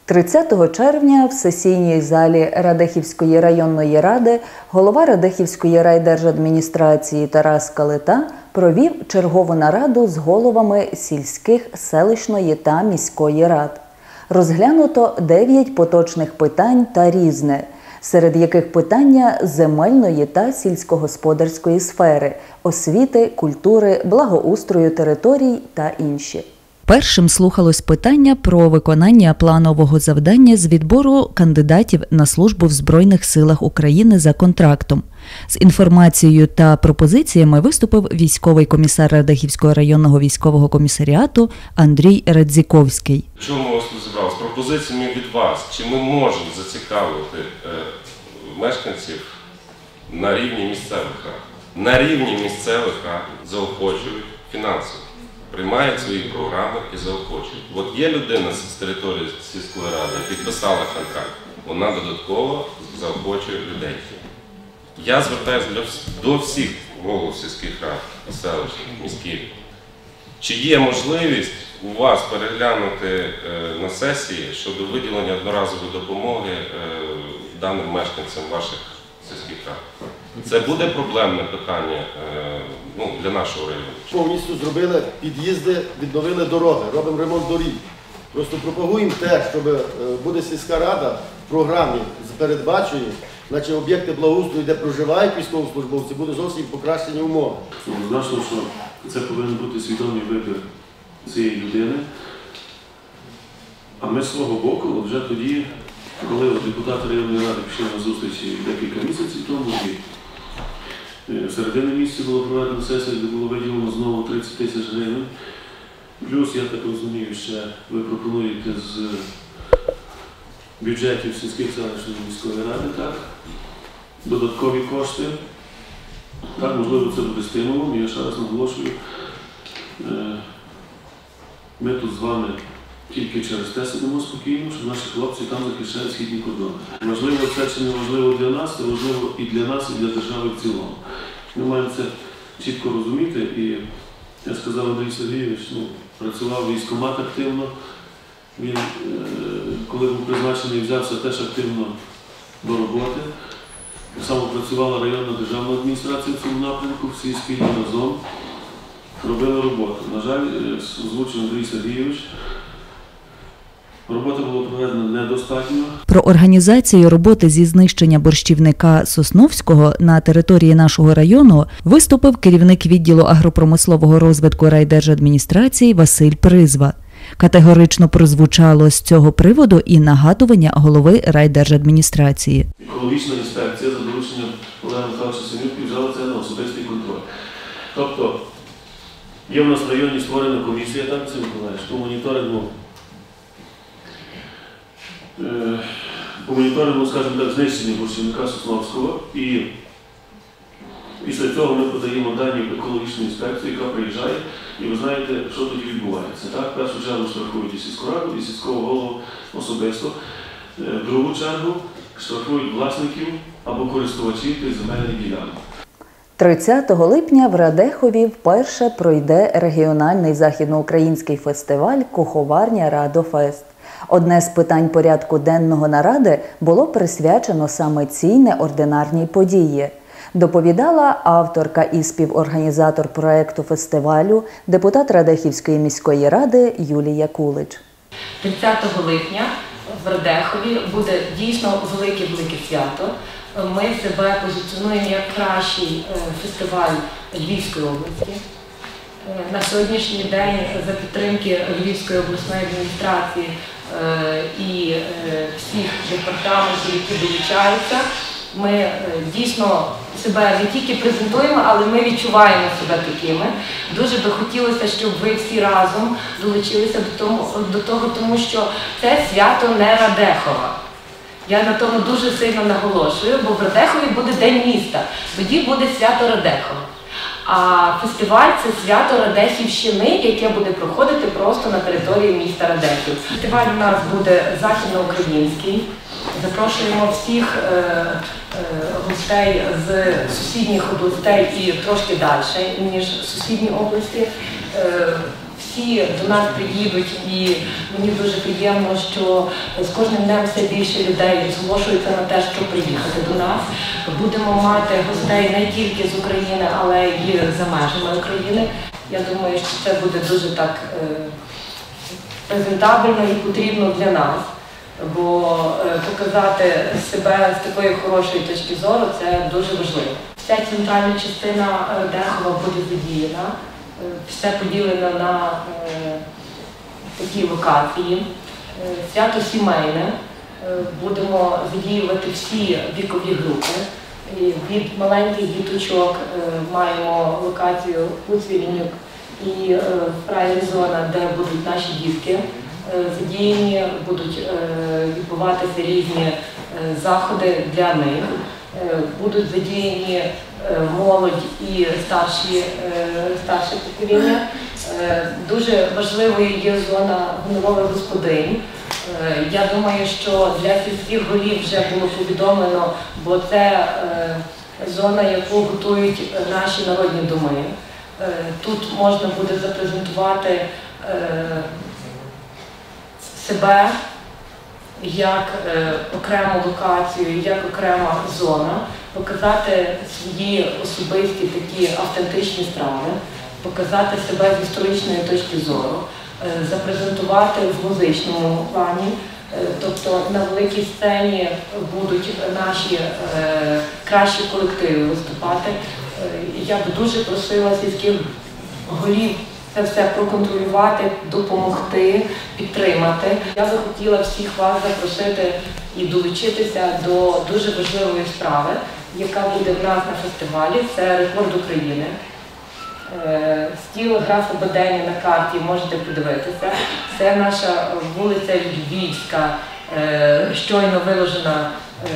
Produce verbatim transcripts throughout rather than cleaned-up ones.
тридцятого червня в сесійній залі Радехівської районної ради голова Радехівської райдержадміністрації Тарас Калита провів чергову нараду з головами сільських, селищної та міської рад. Розглянуто дев'ять поточних питань та різне, серед яких питання земельної та сільськогосподарської сфери, освіти, культури, благоустрою територій та інші. Першим слухалось питання про виконання планового завдання з відбору кандидатів на службу в Збройних силах України за контрактом. З інформацією та пропозиціями виступив військовий комісар Радехівського районного військового комісаріату Андрій Радзіковський. Чому ми вас тут зібрали? З пропозиціями від вас. Чи ми можемо зацікавити е, мешканців на рівні місцевих рад? На рівні місцевих рад заохочують фінансово. Приймають свої програми і заохочують. От є людина з території сільської ради, підписала контракт, вона додатково заохочує людей. Я звертаюся до всіх голів сільських рад, селищних, міських. Чи є можливість у вас переглянути на сесії щодо виділення одноразової допомоги даним мешканцям ваших сільських рад? Це буде проблемне питання ну, для нашого району. Повністю зробили під'їзди, відновили дороги, робимо ремонт доріг. Просто пропагуємо те, що буде сільська рада в програмі передбачує, значить об'єкти благоустрою, де проживають військовослужбовці, буде зовсім покращені умови. Однозначно, що це повинен бути свідомий вибір цієї людини. А ми з свого боку, от вже тоді, коли депутати районної ради пішли на зустрічі декілька місяців тому, в середині місяця було проведено сесія, де було виділено знову тридцять тисяч гривень. Плюс, я так розумію, ще ви пропонуєте з бюджетів сільських селищної міської ради, так, додаткові кошти. Так, можливо, це буде стимулом. Я ще раз наголошую, ми тут з вами тільки через те сидимо спокійно, що наші хлопці там захищають східні кордони. Можливо, це чи не важливо для нас, це важливо і для нас, і для держави в цілому. Ми маємо це чітко розуміти. І я сказав, Андрій Сергійович, ну, працював військкомат активно. Він, коли був призначений, взявся теж активно до роботи. Саме працювала районна державна адміністрація в цьому напрямку, всі спільно разом робили роботу. На жаль, озвучив Андрій Сергійович, робота була проведена недостатньо. Про організацію роботи зі знищення борщівника Сосновського на території нашого району виступив керівник відділу агропромислового розвитку райдержадміністрації Василь Призва. Категорично прозвучало з цього приводу і нагадування голови райдержадміністрації. Екологічна інспекція за дорученням Олега Михайловича Синютки взяла це на особистий контроль. Тобто, є в нас в районі створена комісія, так, це Миколаївич, по моніторингу по моніторингу, скажімо так, знищення борщівника Сосновського, і після цього ми подаємо дані в екологічну інспекцію, яка приїжджає, і ви знаєте, що тоді відбувається. Так? В першу чергу штрафують і сільську раду, і сільського голову особисто. В другу чергу штрафують власників або користувачів тих земельних ділянок. тридцятого липня в Радехові вперше пройде регіональний західноукраїнський фестиваль «Куховарня Радофест». Одне з питань порядку денного наради було присвячено саме цій неординарній події. Доповідала авторка і співорганізатор проєкту фестивалю, депутат Радехівської міської ради Юлія Кулич. тридцятого липня в Радехові буде дійсно велике-велике свято. Ми себе позиціонуємо як кращий фестиваль Львівської області. На сьогоднішній день за підтримки Львівської обласної адміністрації і всіх департаментів, які долучаються, ми дійсно себе не тільки презентуємо, але ми відчуваємо себе такими. Дуже би хотілося, щоб ви всі разом долучилися до того, до того тому що це свято не Радехова. Я на тому дуже сильно наголошую, бо в Радехові буде День міста, тоді буде свято Радехова. А фестиваль – це свято Радехівщини, яке буде проходити просто на території міста Радехів. Фестиваль у нас буде західноукраїнський. Запрошуємо всіх е, е, гостей з сусідніх областей і трошки далі, ніж сусідні області. Е, всі до нас приїдуть, і мені дуже приємно, що з кожним днем все більше людей зголошуються на те, щоб приїхати до нас. Будемо мати гостей не тільки з України, але й за межами України. Я думаю, що це буде дуже так презентабельно і потрібно для нас, бо показати себе з такої хорошої точки зору – це дуже важливо. Вся центральна частина Радехова буде задіяна, все поділено на такі локації. Свято сімейне, будемо задіювати всі вікові групи. Від маленьких діточок маємо локацію Хуцвілінюк і прайм-зона, де будуть наші дітки задіяні, будуть відбуватися різні заходи для них. Будуть задіяні молодь і старші, старше покоління. Дуже важливою є зона гонорових господинь. Я думаю, що для сільських голів вже було повідомлено, бо це зона, яку готують наші народні доми. Тут можна буде запрезентувати себе як окрему локацію, як окрема зона, показати свої особисті такі автентичні страви, показати себе з історичної точки зору, запрезентувати в музичному плані, тобто на великій сцені будуть наші кращі колективи виступати. Я б дуже просила сільських голів це все проконтролювати, допомогти, підтримати. Я би хотіла всіх вас запросити і долучитися до дуже важливої справи, яка буде в нас на фестивалі. Це рекорд України. Стіл графа Бодені на карті можете подивитися. Це наша вулиця Львівська, щойно виложена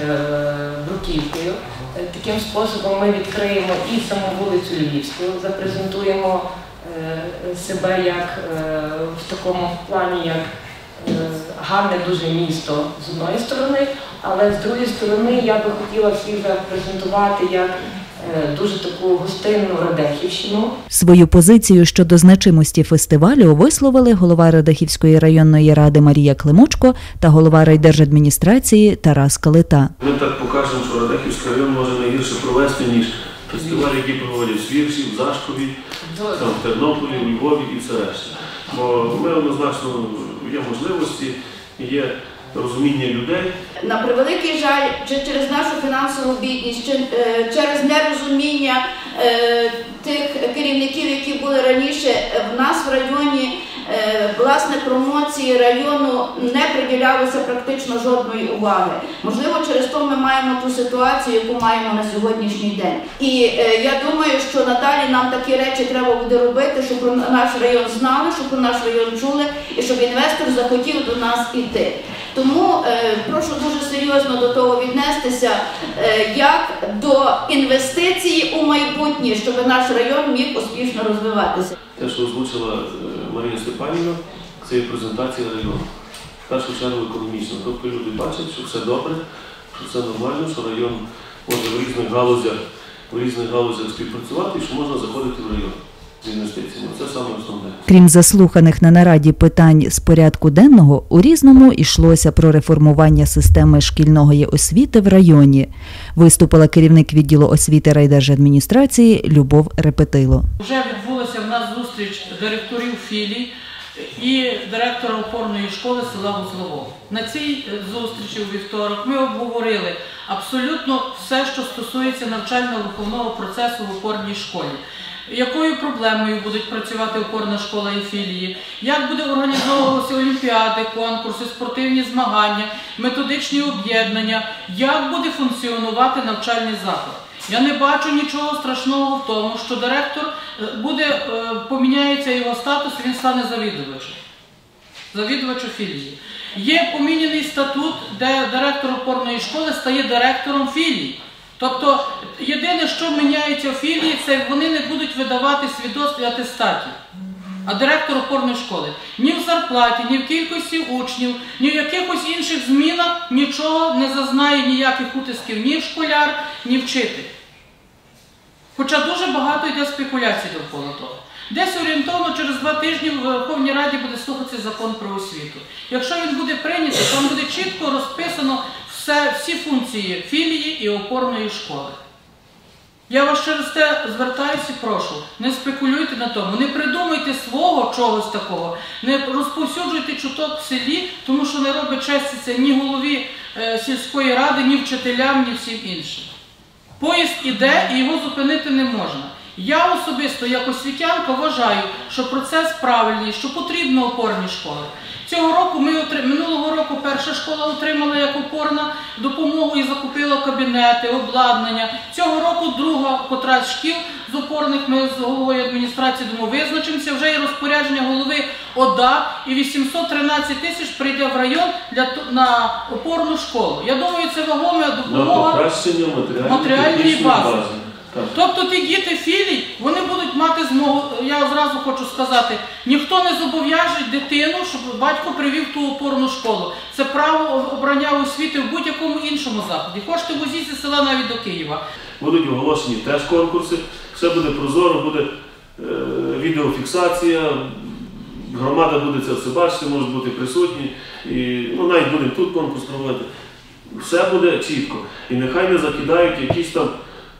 бруківкою. Таким способом ми відкриємо і саму вулицю Львівську, запрезентуємо себе як в такому плані, як гарне дуже місто з одної сторони, але з другої сторони я би хотіла всіх запрезентувати як дуже таку гостинну Радехівщину. Свою позицію щодо значимості фестивалю висловили голова Радехівської районної ради Марія Климочко та голова райдержадміністрації Тарас Калита. Ми так покажемо, що Радехівський район може найгірше провести, ніж фестиваль, який проводять в Свірчі, в Зашкові, там, в Тернополі, у Львові і все решта. Бо ми однозначно є можливості, є розуміння людей. На превеликий жаль, чи через нашу фінансову бідність, чи через нерозуміння е, тих керівників, які були раніше, в нас в районі е, власне промоції району не приділялося практично жодної уваги. Можливо, через то ми маємо ту ситуацію, яку маємо на сьогоднішній день. І е, я думаю, що надалі нам такі речі треба буде робити, щоб про наш район знали, щоб про наш район чули і щоб інвестор захотів до нас іти. Тому е, прошу дуже серйозно до того віднестися, е, як до інвестиції у майбутнє, щоб наш район міг успішно розвиватися. Те, що озвучила Марія Степанівна, це є презентація району. В першу чергу економічно. Тобто люди бачать, що все добре, що все нормально, що район може в різних галузях, в різних галузях співпрацювати і що можна заходити в район з інвестиціями. Це саме основне. Крім заслуханих на нараді питань з порядку денного, у Різному йшлося про реформування системи шкільної освіти в районі. Виступила керівник відділу освіти райдержадміністрації Любов Репетило. Вже відбулася в нас зустріч директорів філій і директора опорної школи села Гуслово. На цій зустрічі у вівторок ми обговорили абсолютно все, що стосується навчально-виховного процесу в опорній школі. Якою проблемою будуть працювати опорна школа і філії, як буде організовуватися олімпіади, конкурси, спортивні змагання, методичні об'єднання, як буде функціонувати навчальний заклад. Я не бачу нічого страшного в тому, що директор буде, поміняється його статус, він стане завідувачем, завідувачем філії. Є поміняний статут, де директор опорної школи стає директором філії. Тобто, єдине, що міняється в філії, це вони не будуть видавати свідоцтв і атестатів. А директор опорної школи ні в зарплаті, ні в кількості учнів, ні в якихось інших змінах нічого не зазнає ніяких утисків ні в школяр, ні вчитель. Хоча дуже багато йде спекуляцій довкола того. Десь орієнтовно через два тижні в Верховній Раді буде слухатися закон про освіту. Якщо він буде прийнятий, там буде чітко розписано все, всі функції філії і опорної школи. Я вас через те звертаюся і прошу, не спекулюйте на тому, не придумайте свого чогось такого, не розповсюджуйте чуток в селі, тому що не робить честі це ні голові е, сільської ради, ні вчителям, ні всім іншим. Поїзд іде і його зупинити не можна. Я особисто, як освітянка, вважаю, що процес правильний, що потрібно опорні школи. Цього року ми минулого року перша школа отримала як опорна допомогу і закупила кабінети, обладнання. Цього року друга котрась шкіл з опорних, ми з головою адміністрації думаю, визначимося, вже є розпорядження голови ОДА і вісімсот тринадцять тисяч прийде в район для, на опорну школу. Я думаю, це вагома допомога покращення матеріальної бази. бази. Так. Тобто ті діти філій, вони будуть мати змогу, я одразу хочу сказати, ніхто не зобов'яже дитину, щоб батько привів ту опорну школу. Це право обрання освіти в будь-якому іншому закладі. Хочете возіть з села навіть до Києва. Будуть оголошені теж конкурси, все буде прозоро, буде е, відеофіксація, громада буде це все бачити, можуть бути присутні, і, ну, навіть будемо тут конкурс проводити. Все буде чітко. І нехай не закидають якісь там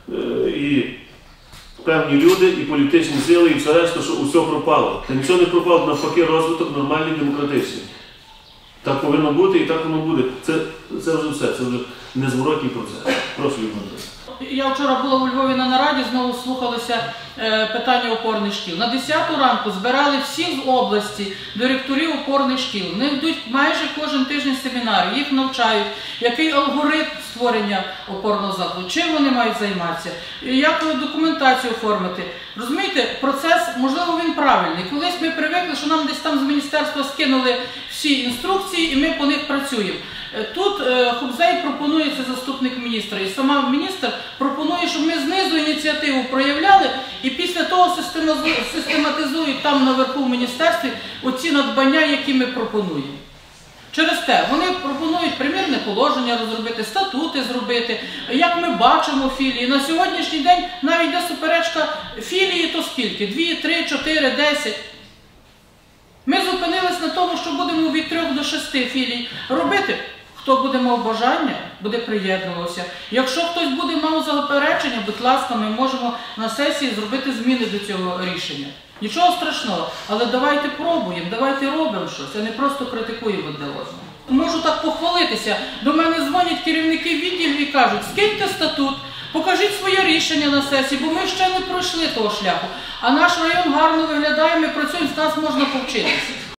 і певні люди, і політичні сили, і все решта, що усе пропало. Та нічого не пропало, навпаки, розвиток нормальний, демократичний. Так повинно бути і так воно буде. Це, це вже все, це вже незворотній процес. Прошу, Ігор. Я вчора була у Львові на нараді, знову слухалися е, питання опорних шкіл. На десяту ранку збирали всі з області директорів опорних шкіл. Вони йдуть майже кожен тиждень семінари, їх навчають, який алгоритм створення опорного закладу, чим вони мають займатися, як документацію оформити. Розумієте, процес, можливо, він правильний. Колись ми привикли, що нам десь там з міністерства скинули всі інструкції і ми по них працюємо. Тут е, Хубзей пропонує, це заступник міністра, і сама міністр пропонує, щоб ми знизу ініціативу проявляли і після того систематизують там наверху в міністерстві оці надбання, які ми пропонуємо. Через те, вони пропонують примірне положення розробити, статути зробити, як ми бачимо філії. На сьогоднішній день навіть йде суперечка філії, то скільки? Дві, три, чотири, десять. Ми зупинились на тому, що будемо від трьох до шести філій робити. Хто буде мав бажання, буде приєднуватися. Якщо хтось буде мав заперечення, будь ласка, ми можемо на сесії зробити зміни до цього рішення. Нічого страшного, але давайте пробуємо, давайте робимо щось, а не просто критикуємо одне одного. Можу так похвалитися. До мене дзвонять керівники відділів і кажуть, скиньте статут, покажіть своє рішення на сесії, бо ми ще не пройшли того шляху. А наш район гарно виглядає, ми працюємо, з нас можна повчитися.